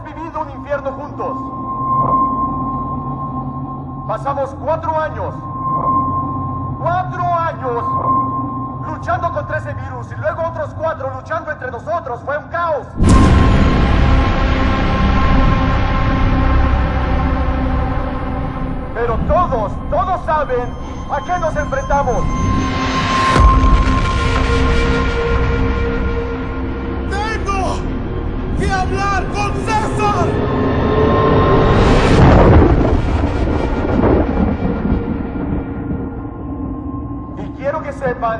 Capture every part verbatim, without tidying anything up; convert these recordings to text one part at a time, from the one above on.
Hemos vivido un infierno juntos. Pasamos cuatro años. Cuatro años luchando contra ese virus y luego otros cuatro luchando entre nosotros. Fue un caos. Pero todos, todos saben a qué nos enfrentamos. ¡Tengo que hablar con César! Y quiero que sepan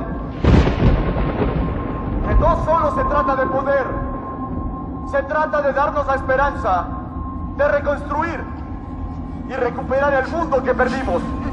que no solo se trata de poder, se trata de darnos la esperanza de reconstruir y recuperar el mundo que perdimos.